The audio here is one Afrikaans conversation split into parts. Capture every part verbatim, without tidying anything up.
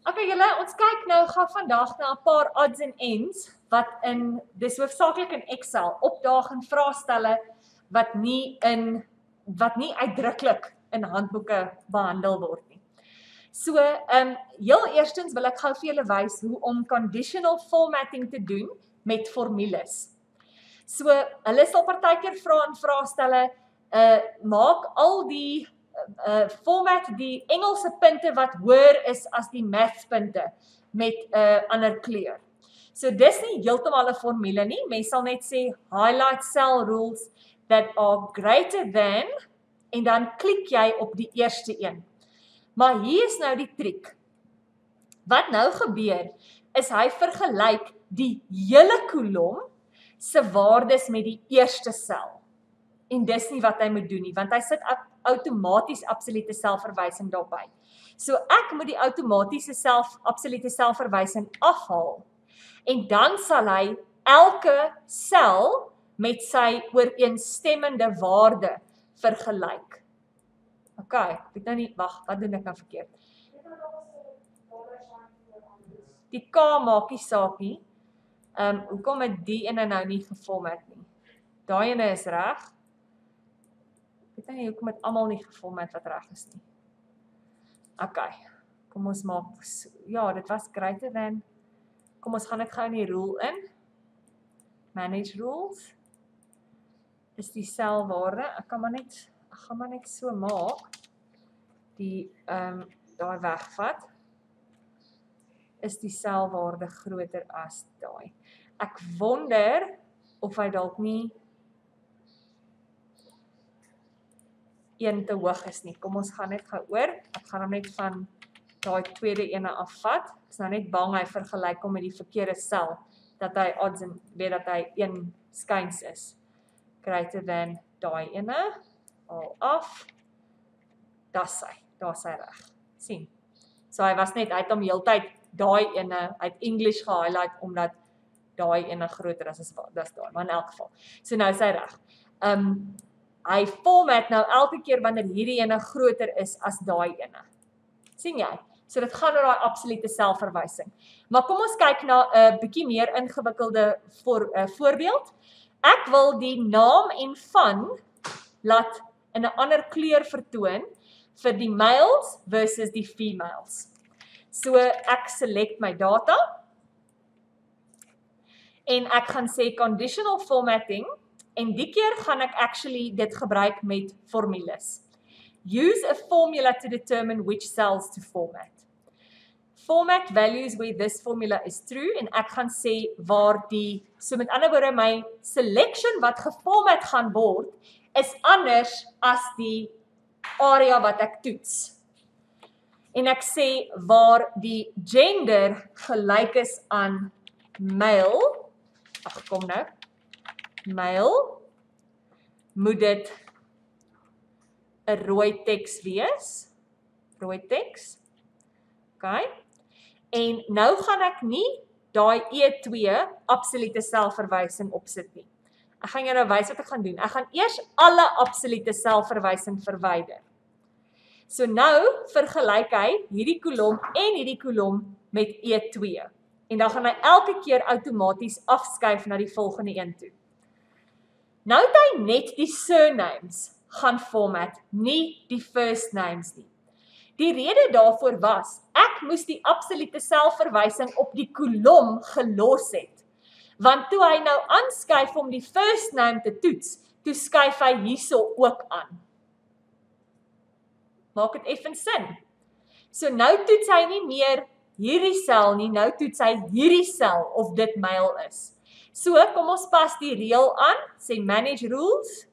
Okay julle, ons kyk nou gou vandag na 'n paar odds and ends wat in dis hoofsaaklik in Excel opdaag in vraestelle wat nie in wat nie uitdruklik in handboeke behandel word nie. So, ehm um, heel eerstens wil ek gou vir julle wys hoe om conditional formatting te doen met formules. So, hulle sal partykeer vra in vraestelle, uh maak al die uh format die Engelse punte wat hoër is as die maths punte met 'n uh, ander kleur. So dis nie heeltemal 'n formule nie. Mens sal net sê highlight cell rules that are greater than en dan klik jy op die eerste een. Maar hier is nou die triek. Wat nou gebeur is hy vergelyk die hele kolom se waardes met die eerste sel. En dis nie wat hy moet doen nie, want hy sit outomaties absolute selfverwysing daarby. So ek moet die outomatiese self absolute selfverwysing afhaal. En dan sal hy elke sel met sy ooreenstemmende waarde vergelyk. OK, ek weet nou nie, wag, wat doen ek nou verkeerd? Die K maak nie saak nie. Ehm um, hoekom het die ene nou nie geformat nie? Daai ene is reg. Ek weet nie hoekom het almal nie geformat wat reg is nie. OK. Kom ons maak ja, dit was greater than. Kom ons gaan dit gou in die rule in. Manage rules. Is die selwaarde. Ek kan maar net ek gaan maar net so maak. Die ehm um, daai wegvat. Is die selwaarde groter as daai. Ek wonder of hy dalk nie een te hoog is nie. Kom ons gaan net gou oor. Ek gaan hom net van daai tweede ene afvat. Ek is nou net bang hy vergelyk hom met die verkeerde sel dat hy odds en weet dat hy een skuins is. Greater than daai ene. Al af. Dis hy. Daar's hy reg. sien. So hy was net uit hom heeltyd daai ene uit English gehighlight omdat daai ene groter is as dis daai, maar in elk geval. So nou is hy reg. Um hy format nou elke keer wanneer hierdie ene groter is as daai ene. sien jy? So dit gaan oor daai absolute selfverwysing. Maar kom ons kyk na 'n uh, bietjie meer ingewikkelde voor, uh, voorbeeld. Ek wil die naam en van laat in 'n ander kleur vertoon vir die males versus die females. So ek select my data en ek gaan sê conditional formatting en die keer gaan ek actually dit gebruik met formules. Use a formula to determine which cells to format. Format values where this formula is true en ek gaan sê waar die, so met ander woorde my selection wat geformat gaan word is anders as die area wat ek toets. En ek sê waar die gender gelyk is aan male, ag kom nou, male, moet dit 'n rooi teks wees, rooi teks, ok, en nou gaan ek nie daai E twee absolute selfverwysing opsit nie. Ek gaan jou nou wys wat ek gaan doen. Ek gaan eers alle absolute selfverwysing verwyder. So nou vergelyk hy hierdie kolom en hierdie kolom met E twee. En dan gaan hy elke keer outomaties afskuif na die volgende een toe. Nou het hy net die surnames gaan format, nie die first names nie. Die rede daarvoor was, ek moes die absolute selfverwysing op die kolom gelos het. Want toe hy nou aanskuif om die first name te toets, toe skuif hy hierso ook aan. Maak dit effens sin. So nou toets hy nie meer hierdie sel nie, nou toets hy hierdie sel of dit male is. So kom ons pas die reël aan, sê manage rules.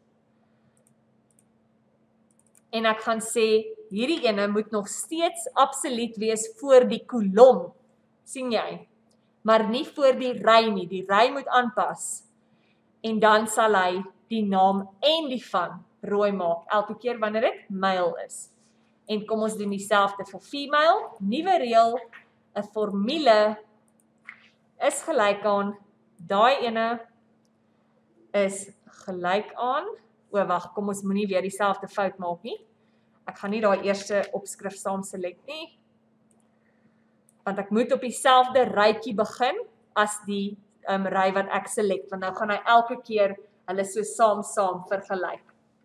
En ek gaan sê hierdie ene moet nog steeds absoluut wees voor die kolom. sien jy? Maar nie voor die ry nie, die ry moet aanpas. En dan sal hy die naam en die van rooi maak, elke keer wanneer dit male is. En kom ons doen dieselfde vir female, nuwe reël, 'n formule is gelyk aan, daai ene is gelyk aan, o wag, kom ons moenie weer dieselfde fout maak nie. Ek gaan nie daai eerste opskrif saam select nie. Want ek moet op dieselfde rytjie begin as die um, ry wat ek select, want nou gaan hy elke keer hulle so saam saam vergelyk.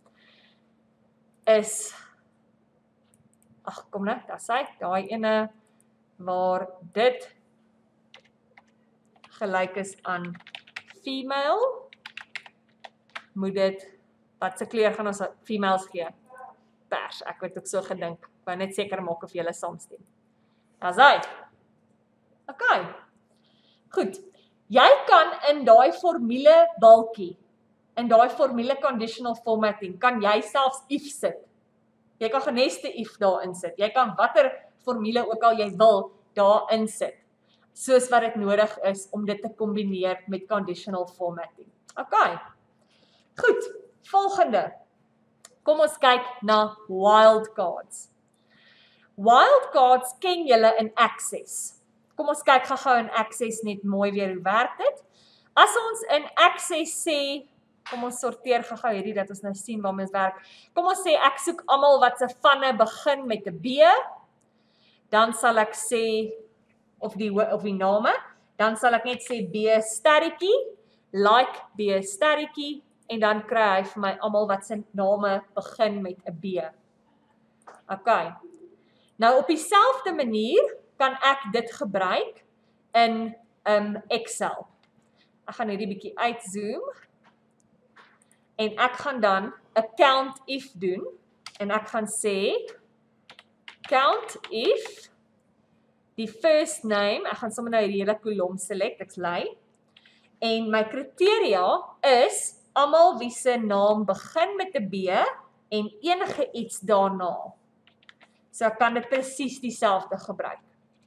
Is, ag kom nou, daar sê, daai ene waar dit gelyk is aan female, moet dit, wat se kleur gaan ons females gee? Pers, ek het ook so gedink, ek wou net seker maak of julle saamstem. Daar's hy. OK. Goed. Jy kan in daai formule balkie, in daai formule conditional formatting, kan jy selfs if sit. Jy kan geneste if daarin sit. Jy kan watter formule ook al jy wil daarin sit, soos wat dit nodig is om dit te kombineer met conditional formatting. OK. Goed, volgende. Kom ons kyk na wildcards. Wildcards ken julle in Access. Kom ons kyk gou-gou in Access net mooi weer hoe werk dit. As ons in Access sê, kom ons sorteer gou-gou hierdie dat ons nou sien waarmee ons werk. Kom ons sê ek soek almal wat se vanne begin met 'n B, dan sal ek sê of die of die name, dan sal ek net sê B sterretjie, like B sterretjie en dan kry hy vir my almal wat se name begin met 'n B. OK. Nou op dieselfde manier kan ek dit gebruik in um, Excel. Ek gaan hierdie bietjie uitzoom en ek gaan dan 'n count if doen en ek gaan sê count if die first name, ek gaan sommer nou hierdie hele kolom select, ek's lei, en my kriteria is almal wie se naam begin met 'n B en enige iets daarna. So ek kan dit presies dieselfde gebruik.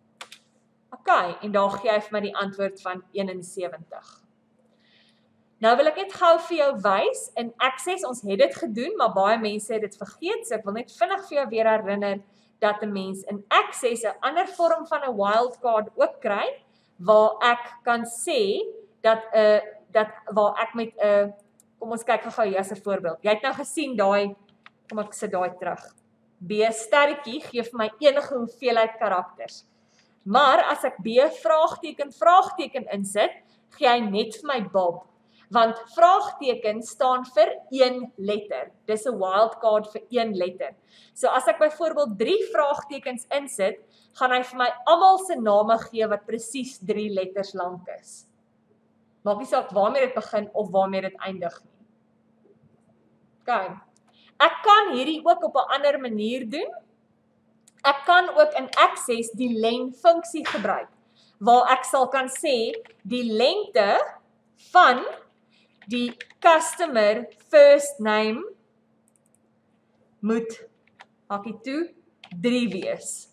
OK, en daar gee hy vir my die antwoord van eenensewentig. Nou wil ek net gou vir jou wys, in Access, ons het dit gedoen, maar baie mense het dit vergeet, so ek wil net vinnig vir jou weer herinner, dat 'n mens in Access 'n ander vorm van 'n wildcard ook kry, waar ek kan sê, dat, uh, dat waar ek met 'n, uh, kom ons kyk gou hier as 'n voorbeeld, jy het nou gesien daai, kom ek sit daai terug, B sterretjie gee vir my enige hoeveelheid karakters. Maar as ek B vraagteken vraagteken insit, gee hy net vir my Bob, want vraagteken staan vir een letter. Dis 'n wildcard vir een letter. So as ek byvoorbeeld drie vraagtekens insit, gaan hy vir my almal se name gee wat presies drie letters lank is. Maak nie saak waarmee dit begin of waarmee dit eindig nie. OK. Ek kan hierdie ook op 'n ander manier doen. Ek kan ook in Access die len funksie gebruik, waar ek sal kan sê, die lengte van die customer first name moet, hakie toe, drie wees.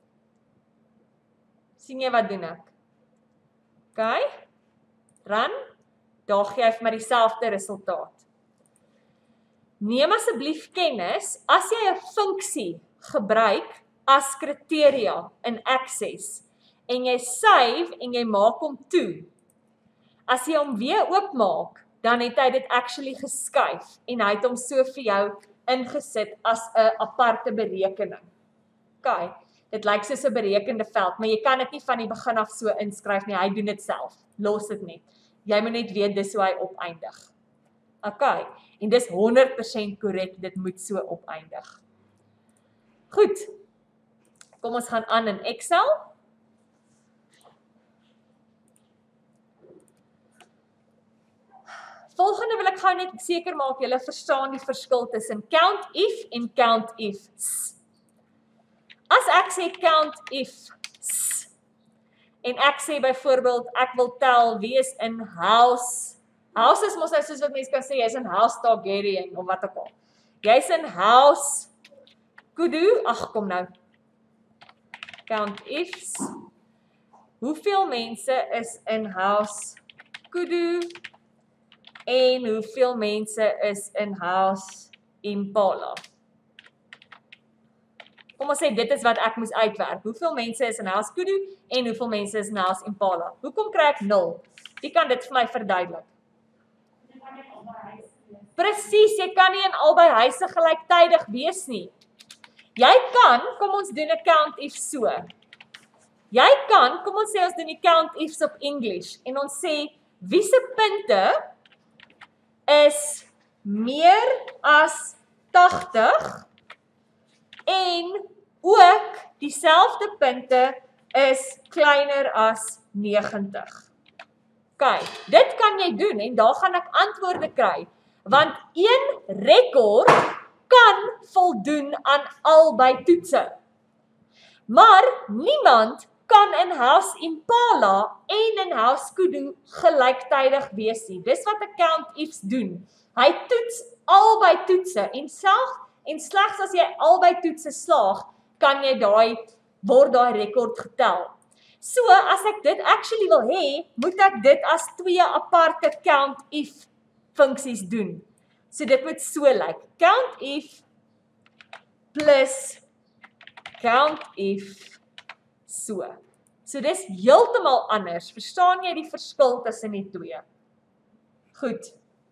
Sien jy wat doen ek? OK, run, daar gee hy vir my dieselfde resultaat. Neem asseblief kennis, as jy 'n funksie gebruik as kriteria in Access, en jy save en jy maak hom toe, as jy hom weer oopmaak, dan het hy dit actually geskuif, en hy het hom so vir jou ingesit as 'n aparte berekening. OK, dit lyk soos 'n berekende veld, maar jy kan dit nie van die begin af so inskryf nie, hy doen dit self, los dit net. Jy moet net weet dis hoe hy opeindig. OK, en dis honderd persent korrek, dit moet so opeindig. Goed, kom ons gaan aan in Excel. Volgende wil ek gou net seker maak, julle verstaan die verskil tussen count if en count ifs. As ek sê count ifs, en ek sê byvoorbeeld, ek wil tel wie is in house, house is mos nou soos wat mense kan sê, jy is in house Targaryen, of wat ook al. Jy is in house Kudu, ag kom nou, count ifs, hoeveel mense is in house Kudu, en hoeveel mense is in house Impala. Kom ons sê, dit is wat ek moes uitwerk. Hoeveel mense is in house Kudu, en hoeveel mense is in house Impala. Hoekom kry ek nul? Wie kan dit vir my verduidelik? Presies, jy kan nie in albei huise gelyktydig wees nie. Jy kan, kom ons doen 'n count if so. Jy kan, kom ons sê ons doen die count ifs op English en ons sê wie se punte is meer as tagtig en ook dieselfde punte is kleiner as negentig. OK, dit kan jy doen en daar gaan ek antwoorde kry, want een rekord kan voldoen aan albei toetse. Maar niemand kan in House Impala en in House Kudu gelyktydig wees nie. Dis wat 'n count ifs doen. Hy toets albei toetse en self en slegs as jy albei toetse slaag, kan jy daai word daai rekord getel. So as ek dit actually wil hê, moet ek dit as twee aparte count if funksies doen. So dit moet so lyk. Count if plus count if so. So dis heeltemal anders. Verstaan jy die verskil tussen die twee? Goed.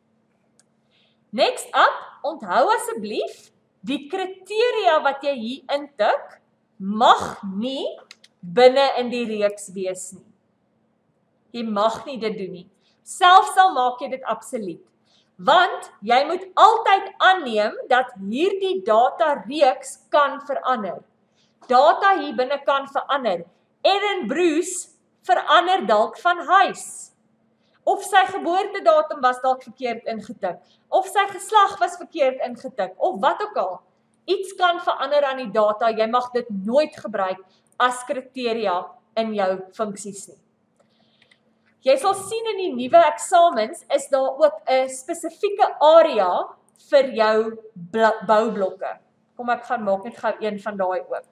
Next up, onthou asseblief, die kriteria wat jy hier intik, mag nie binne in die reeks wees nie. Jy mag nie dit doen nie. Selfs al maak jy dit absoluut. Want jy moet altyd aanneem dat hierdie data reeks kan verander. Data hier binne kan verander. Erin Bruce verander dalk van huis. Of sy geboortedatum was dalk verkeerd ingetik. Of sy geslag was verkeerd ingetik. Of wat ook al. Iets kan verander aan die data. Jy mag dit nooit gebruik as kriteria in jou funksies nie. Jy sal sien in die nuwe eksamens is daar ook 'n spesifieke area vir jou boublokke. Kom ek gaan maak net gou een van daai oop.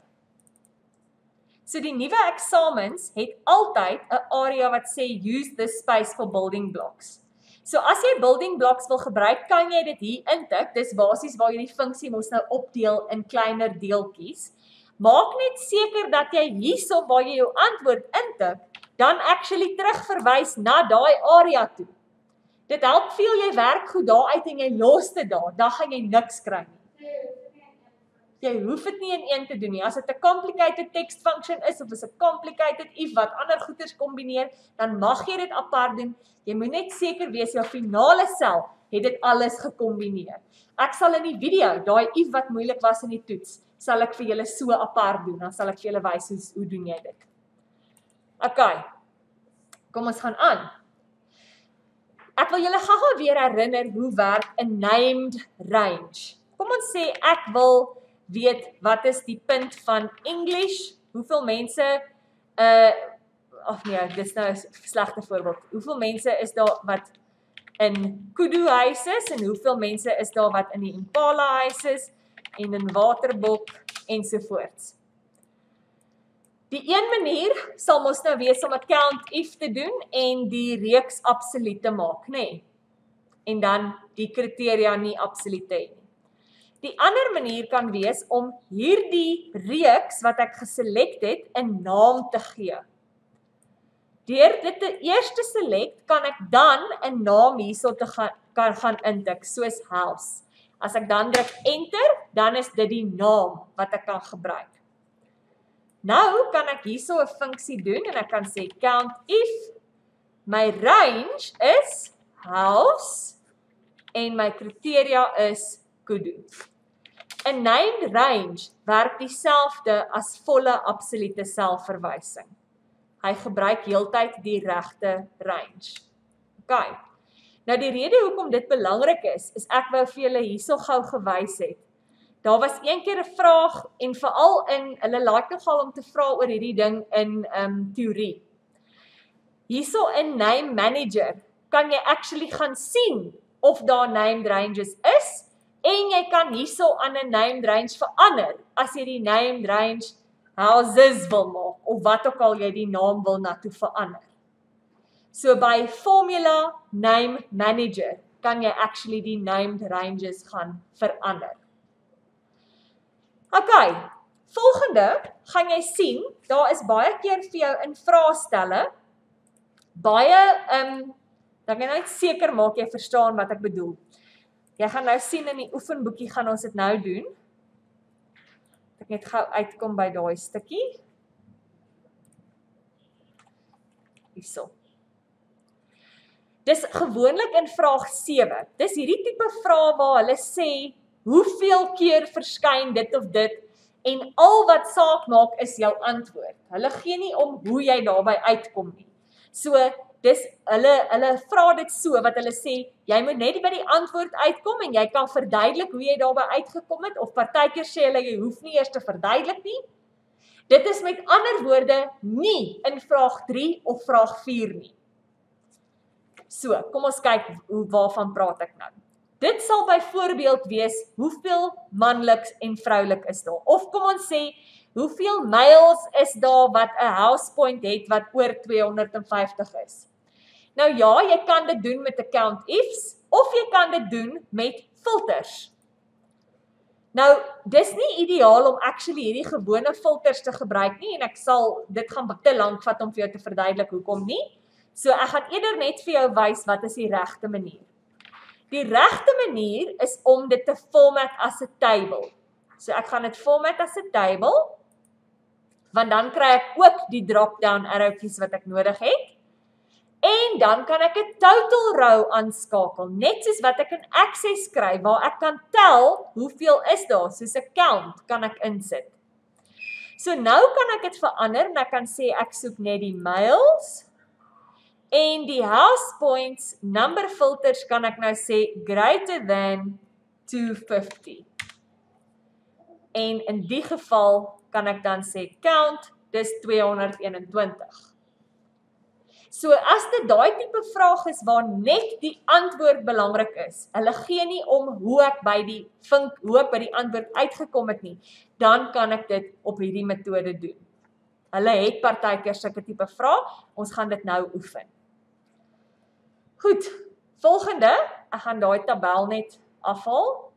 So die nuwe eksamens het altyd 'n area wat sê use this space for building blocks. So as jy building blocks wil gebruik, kan jy dit hier intik. Dis basies waar jy die funksie mos nou opdeel in kleiner deeltjies. Maak net seker dat jy hierso waar jy jou antwoord intik, dan actually terugverwys na daai area toe. Dit help veel jy werk goed daar uit en jy los dit daar, dan gaan jy niks kry nie. Jy hoef dit nie in een te doen nie. As dit 'n complicated text function is of is 'n complicated if wat ander goeders kombineer, dan mag jy dit apart doen. Jy moet net seker wees jou finale sel het dit alles gekombineer. Ek sal in die video daai if wat moeilik was in die toets, sal ek vir julle so apart doen. Dan sal ek vir julle wys hoe hoe doen jy dit. OK. Kom ons gaan aan. Ek wil julle gou-gou weer herinner hoe werk 'n named range. Kom ons sê ek wil weet wat is die punt van English? Hoeveel mense uh of nee, dis nou 'n slegte voorbeeld. Hoeveel mense is daar wat in Kudu huis is en hoeveel mense is daar wat in die Impala huis is en in Waterbok ensovoorts. Die een manier sal mos nou wees om 'n count if te doen en die reeks absoluut te maak, nê? Nee. En dan die kriteria nie absoluut te hê nie. Die ander manier kan wees om hierdie reeks wat ek geselect het 'n naam te gee. Deur dit te eers te select, kan ek dan 'n naam hierso te gaan kan gaan intik, soos house. As ek dan druk enter, dan is dit die naam wat ek kan gebruik. Nou kan ek hierso 'n funksie doen en ek kan sê count if my range is house en my kriteria is Kudu. 'n named range werk dieselfde as volle absolute selfverwysing. Hy gebruik heeltyd die regte range. OK. Nou die rede hoekom dit belangrik is, is ek wou vir julle hierso gou gewys het. Daar was een keer 'n vraag en veral in hulle like nogal om te vra oor hierdie ding in um teorie. Hierso in name manager kan jy actually gaan sien of daar named ranges is en jy kan hierso aan 'n named range verander as jy die named range houses wil maak of wat ook al jy die naam wil na toe verander. So by formula name manager kan jy actually die named ranges gaan verander. OK, volgende gaan jy sien, daar is baie keer vir jou in vraestelle, baie, um, dan kan jy net seker maak jy verstaan wat ek bedoel. Jy gaan nou sien in die oefenboekie gaan ons dit nou doen. Ek net gou uitkom by daai stukkie. Hierso. Dis gewoonlik in vraag sewe. Dis hierdie tipe vrae waar hulle sê, hoeveel keer verskyn dit of dit, en al wat saak maak is jou antwoord. Hulle gee nie om hoe jy daarby uitkom nie. So, dis, hulle, hulle vra dit so, wat hulle sê, jy moet net by die antwoord uitkom, en jy kan verduidelik hoe jy daarby uitgekom het, of partykeer sê hulle, jy hoef nie eers te verduidelik nie. Dit is met ander woorde nie in vraag drie of vraag vier nie. So, kom ons kyk, hoe, waarvan praat ek nou. Dit sal byvoorbeeld wees, hoeveel manlik en vroulik is daar. Of kom ons sê, hoeveel males is daar wat 'n house point het wat oor twee honderd vyftig is. Nou ja, jy kan dit doen met 'n count ifs, of jy kan dit doen met filters. Nou, dis nie ideaal om actually hierdie gewone filters te gebruik nie, en ek sal, dit gaan te lank vat om vir jou te verduidelik hoekom nie. So ek gaan eerder net vir jou wys wat is die regte manier. Die regte manier is om dit te format as 'n table. So ek gaan dit format as 'n table, want dan kry ek ook die drop-down arrowtjies wat ek nodig het. En dan kan ek 'n total row aanskakel, net soos wat ek in Access kry, waar ek kan tel hoeveel is daar, soos 'n count kan ek insit. So nou kan ek dit verander, en ek kan sê ek soek net die males, en die house points, number filters kan ek nou sê greater than two hundred fifty. En in die geval kan ek dan sê count, dis twee honderd eenentwintig. So as dit daai tipe vraag is waar net die antwoord belangrik is, hulle gee nie om hoe ek by die vink, hoe ek by die antwoord uitgekom het nie, dan kan ek dit op hierdie metode doen. Hulle het partykeer sulke tipe vrae, ons gaan dit nou oefen. Goed, volgende, ek gaan daai tabel net afhaal,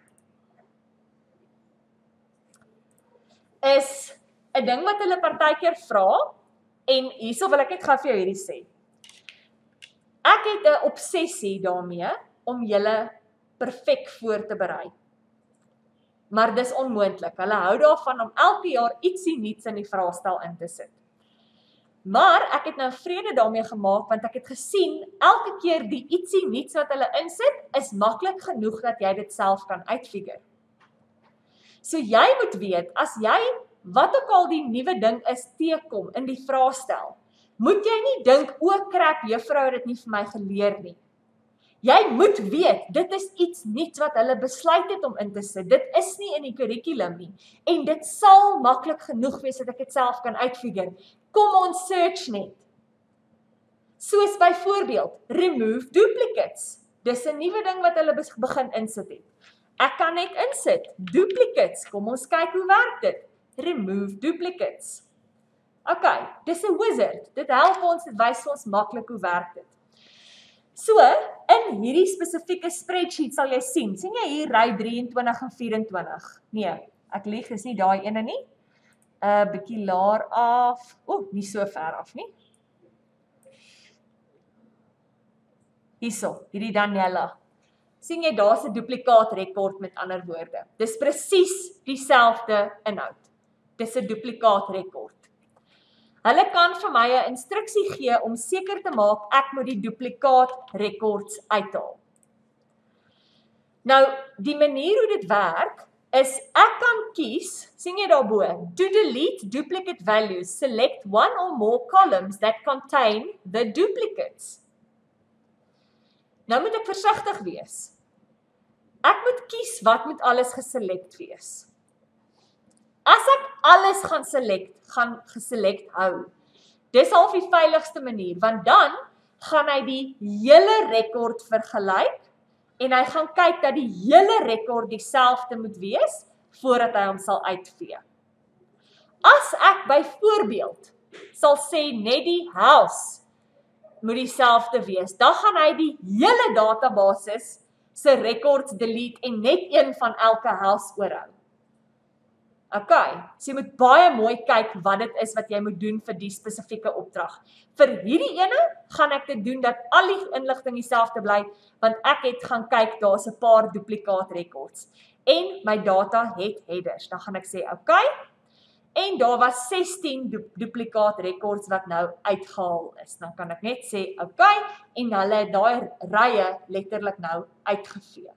is 'n ding wat hulle partykeer vra, en hierso wil ek net gou vir jou hierdie sê. Ek het 'n obsessie daarmee om julle perfek voor te berei. Maar dis onmoontlik. Hulle hou daarvan om elke jaar ietsie nuuts in die vraestel in te sit. Maar ek het nou vrede daarmee gemaak, want ek het gesien, elke keer die ietsie nuuts wat hulle insit, is maklik genoeg dat jy dit self kan uitfigure. So jy moet weet, as jy, wat ook al die nuwe ding is, teekom in die vraestel, moet jy nie dink, o crap, juffrou het dit nie vir my geleer nie. Jy moet weet, dit is iets nuuts wat hulle besluit het om in te sit. Dit is nie in die curriculum nie. En dit sal maklik genoeg wees dat ek dit self kan uitfigure. Kom ons search net. Soos byvoorbeeld, remove duplicates. Dis 'n nuwe ding wat hulle begin insit het. Ek kan net insit, duplicates. Kom ons kyk hoe werk dit. Remove duplicates. Ok, dis 'n wizard. Dit help ons, dit wys ons maklik hoe werk dit. So, in hierdie spesifieke spreadsheet sal jy sien, sien jy hier ry drieëntwintig en vyerentwintig? Nee, ek lieg, is nie daai ene nie. 'n uh, bietjie laer af, o, nie so ver af nie. Hierso, hierdie Daniela. Sien jy, daar's 'n duplikaat rekord met ander woorde. Dis presies dieselfde inhoud. Dis 'n duplikaat rekord. Hulle kan vir my 'n instruksie gee om seker te maak ek moet die duplikaat rekords uithaal. Nou, die manier hoe dit werk is ek kan kies, sien jy daarbo, to delete duplicate values, select one or more columns that contain the duplicates. Nou moet ek versigtig wees. Ek moet kies wat moet alles geselect wees. As ek alles gaan select, gaan geselect hou. Dis half die veiligste manier, want dan gaan hy die hele rekord vergelyk en hy gaan kyk dat die hele rekord dieselfde moet wees voordat hy hom sal uitvee. As ek byvoorbeeld sal sê net die house moet dieselfde wees, dan gaan hy die hele databasis se records delete en net een van elke house oorhou. Ok, so jy moet baie mooi kyk wat dit is wat jy moet doen vir die spesifieke opdrag. Vir hierdie ene gaan ek dit doen dat al die inligting dieselfde bly, want ek het gaan kyk, daar's 'n paar duplikaat records. En my data het headers. Dan gaan ek sê, ok, en daar was sestien du duplikaat records wat nou uitgehaal is. Dan kan ek net sê, oké, en hulle het daai rye letterlik nou uitgevee.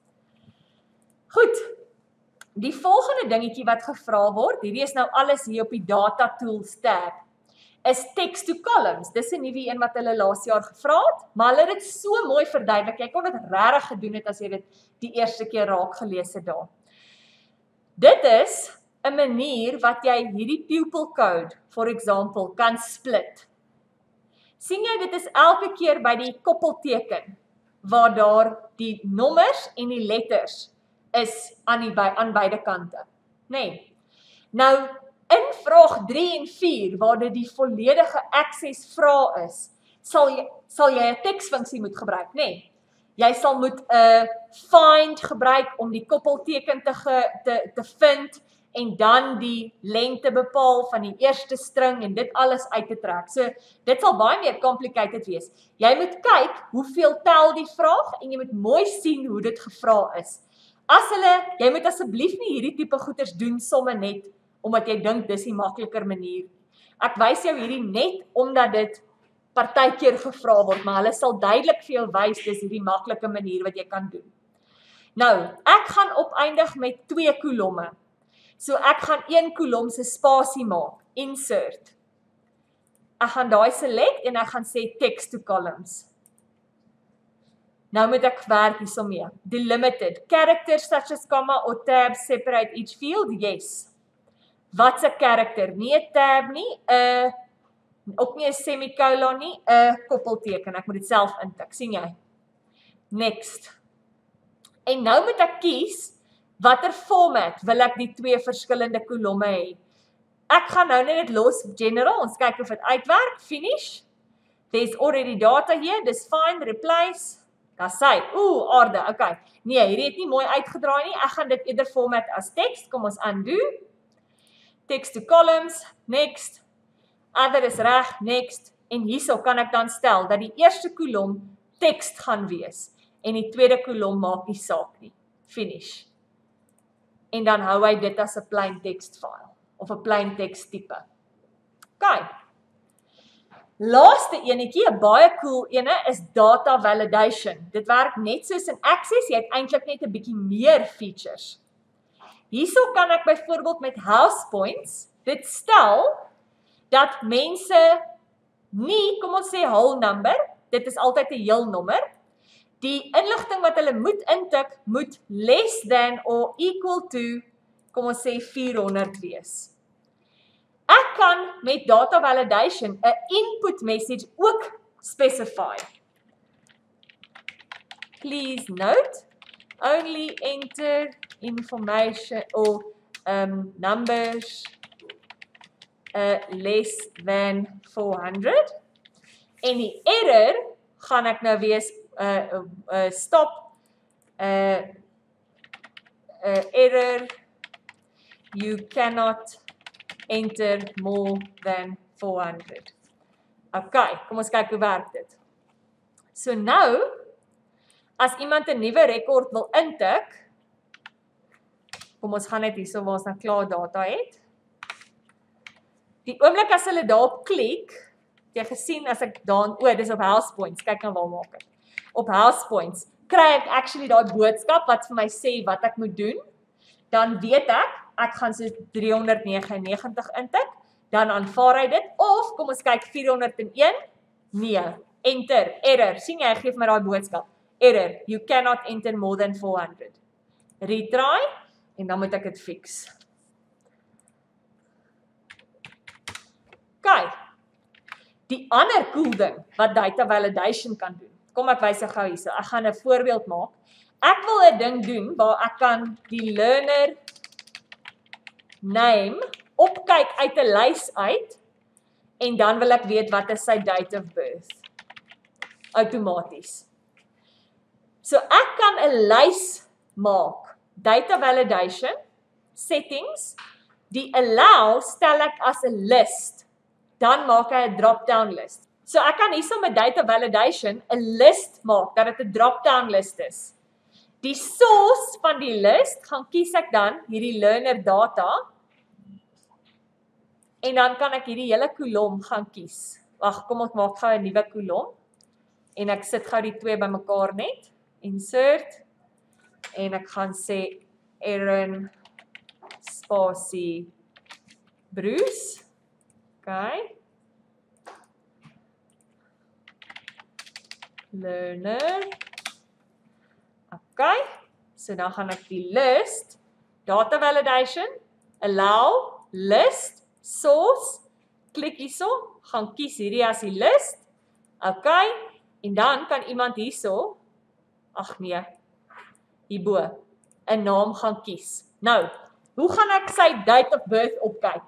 Goed, die volgende dingetjie wat gevra word, hierdie is nou alles hier op die Data Tools tab, is text to columns. Dis 'n nuwe een wat hulle laas jaar gevra het, maar hulle het dit so mooi verduidelik. Jy kon dit regtig gedoen het as jy dit die eerste keer raak gelees het daar. Dit is 'n manier wat jy hierdie pupil code, for example, kan split. Sien jy, dit is elke keer by die koppelteken, waar daar die nommers en die letters is aan, die, aan beide kante. Nee. Nou, in vraag drie en vier, waar dit die volledige access vraag is, sal jy, sal jy 'n teksfunksie moet gebruik, nee. Jy sal moet 'n uh, find gebruik om die koppelteken te, ge, te, te vind, en dan die lengte bepaal van die eerste string en dit alles uit te trek. So, dit sal baie meer complicated wees. Jy moet kyk hoeveel tel die vraag en jy moet mooi sien hoe dit gevra is. As hulle, jy moet asseblief nie hierdie tipe goeders doen somme net omdat jy dink dis die makliker manier. Ek wys jou hierdie net omdat dit partykeer gevra word, maar hulle sal duidelik vir jou wys dis hierdie maklike manier wat jy kan doen. Nou, ek gaan opeindig met twee kolomme. So ek gaan een kolom se spasie maak, insert. Ek gaan daai select en ek gaan sê text to columns. Nou moet ek werk hiermee. Delimited. Characters such as comma or tabs separate each field? Yes. Wat's 'n character? Nie 'n tab nie, 'n uh, ook nie 'n semicolon nie, 'n uh, koppelteken. Ek moet dit self intik, sien jy? Next. En nou moet ek kies watter format wil ek die twee verskillende kolomme hê. Ek gaan nou net dit los general, ons kyk of dit uitwerk, finish. There's already data here, dis fine, replace. Daar sê, ooh, aarde, okay. Nee, hierdie het nie mooi uitgedraai nie, ek gaan dit eerder format as text, kom ons undo. Text to columns, next. Other is reg, next. En hierso kan ek dan stel dat die eerste kolom text gaan wees en die tweede kolom maak nie saak nie. Finish. En dan hou hy dit as 'n plain text file of 'n plain text tipe. OK. Laaste enetjie, 'n baie cool ene is data validation. Dit werk net soos in Access, jy het eintlik net 'n bietjie meer features. Hierso kan ek byvoorbeeld met house points dit stel dat mense nie, kom ons sê whole number, dit is altyd 'n heel nommer. Die inligting wat hulle moet intik, moet less than or equal to, kom ons sê vierhonderd wees. Ek kan met data validation 'n input message ook specify. Please note, only enter information or um, numbers uh, less than four hundred. En die error gaan ek nou wees Uh, uh, uh, stop, uh, uh, error, you cannot enter more than four hundred. Okay, kom ons kyk hoe werk dit. So nou, as iemand 'n nuwe rekord wil intik, kom ons gaan net hierso waar ons nou klaar data het. Die oomblik as hulle daarop klik, jy gesien as ek daar, o, dis op house points, kyk nou waar maak ek. Op house points, kry ek actually daai boodskap wat vir my sê wat ek moet doen, dan weet ek, ek gaan so drie honderd negenennegentig intik, dan aanvaar hy dit, of kom ons kyk vierhonderd en een, nee, enter, error, sien jy, geef my daai boodskap, error, you cannot enter more than four hundred. Retry, en dan moet ek dit fix. Kyk, die ander cool ding wat data validation kan doen, kom ek wys jou gou hierso, ek gaan 'n voorbeeld maak. Ek wil 'n ding doen waar ek kan die learner name opkyk uit 'n lys uit en dan wil ek weet wat is sy date of birth. Outomaties. So ek kan 'n lys maak. Data validation, settings, die allow stel ek as 'n list. Dan maak hy 'n drop-down list. So ek kan hierso met data validation 'n list maak, dat dit 'n drop-down list is. Die source van die list gaan kies ek dan hierdie learner data En dan kan ek hierdie hele kolom gaan kies. Wag, kom ek maak gou 'n nuwe kolom. En ek sit gou die twee bymekaar net. Insert. En ek gaan sê Erin spasie Bruce. Okay. Learner. Okay. So dan gaan ek die list, data validation, allow, list, source, klik hierso, gaan kies hierdie as die list. Okay. En dan kan iemand hierso, ag nee, hierbo, 'n naam gaan kies. Nou, hoe gaan ek sy date of birth opkyk?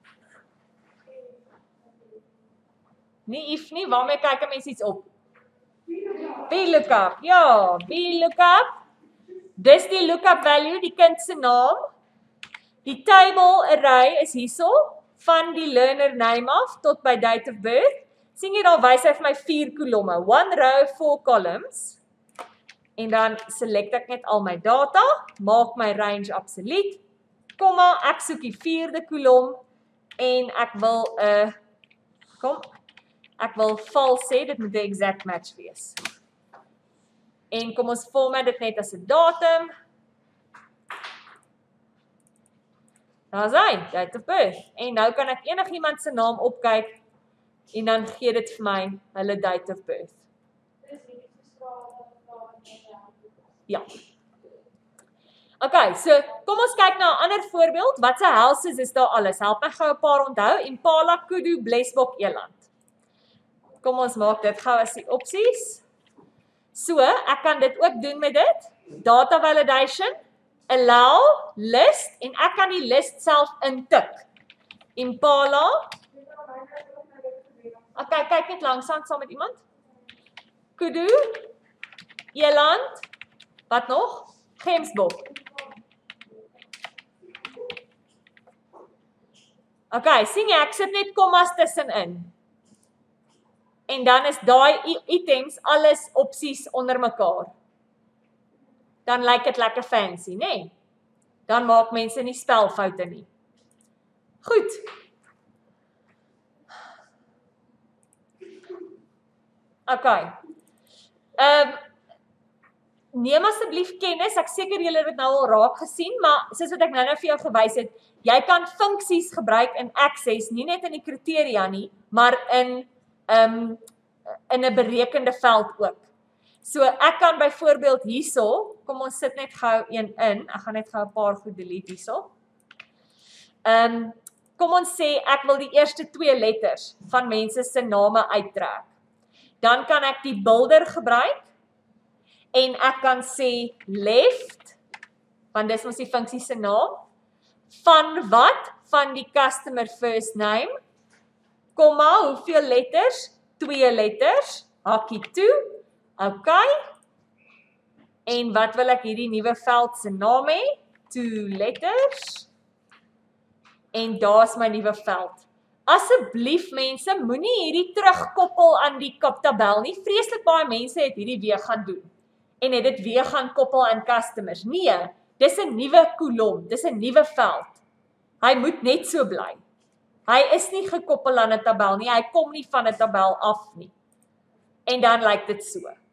Nie if nie, waarmee kyk 'n mens iets op? VLOOKUP, ja, VLOOKUP. Dis die lookup value, die kind se naam. Die table array is hierso, van die learner name af tot by date of birth. Sien jy daar wys hy vir my vier kolomme, one row, four columns. En dan select ek net al my data, maak my range absoluut, komma, ek soek die vierde kolom, en ek wil 'n, uh, kom, ek wil val sê, dit moet 'n exact match wees. En kom ons format dit net as 'n datum. Daar's hy, date of birth. En nou kan ek enigiemand se naam opkyk, en dan gee dit vir my hulle date of birth. Ja. Okay, so kom ons kyk na 'n ander voorbeeld. Wat se houses is daar alles? Help my gou 'n paar onthou. Impala, kudu, blesbok, eland. Kom ons maak dit gou as die opsies. So, ek kan dit ook doen met dit. Data validation, allow, list, en ek kan die list self intik. Impala. Okay, kyk net langsaan saam met iemand. Kudu, eland, wat nog? Gemsbok. Okay, sien jy, ek sit net kommas tussenin. En dan is daai items alles opsies onder mekaar. Dan lyk dit lekker fancy, né? Nee? Dan maak mense nie spelfoute nie. Goed. Okay. Ehm um, neem asseblief kennis, ek seker julle het dit nou al raak gesien, maar soos wat ek nou nou vir jou gewys het, jy kan funksies gebruik in Access, nie net in die kriteria nie, maar in um, in 'n berekende veld ook. So ek kan byvoorbeeld hierso, kom ons sit net gou een in, ek gaan net gou 'n paar goed delete hierso. Um, kom ons sê ek wil die eerste twee letters van mense se name uittrek. Dan kan ek die builder gebruik, en ek kan sê left, want dis mos die funksie se naam, van wat? Van die customer first name, komma, hoeveel letters? Twee letters, hakkie toe, okay, en wat wil ek hierdie nuwe veld se naam hê? Two letters, en daar's my nuwe veld. Asseblief mense, moenie hierdie terugkoppel aan die tabel nie, vreeslik baie mense het hierdie weer gaan doen, en het dit weer gaan koppel aan customers. Nee, dis 'n nuwe kolom, dis 'n nuwe veld. Hy moet net so bly. Hy is nie gekoppel aan 'n tabel nie, hy kom nie van 'n tabel af nie. En dan lyk dit so.